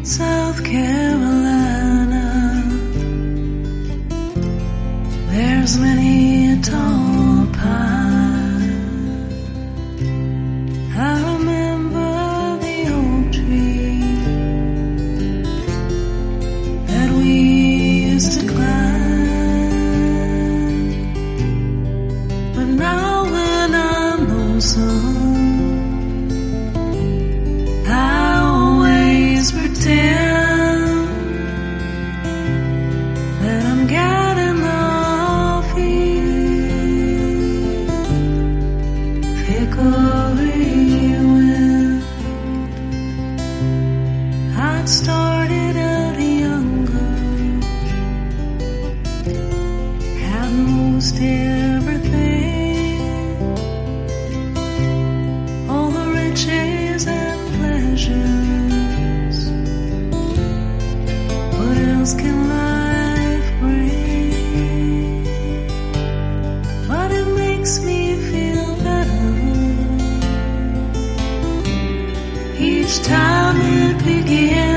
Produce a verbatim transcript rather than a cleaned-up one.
South Carolina, there's many a tall pine. I remember the old tree that we used to climb, but now when I'm lonesome, I always pretend that I'm getting the feel. Hickory wind. I'd started out younger, had most everything, all the riches and pleasures. What else can life bring? But it makes me feel better each time it begins.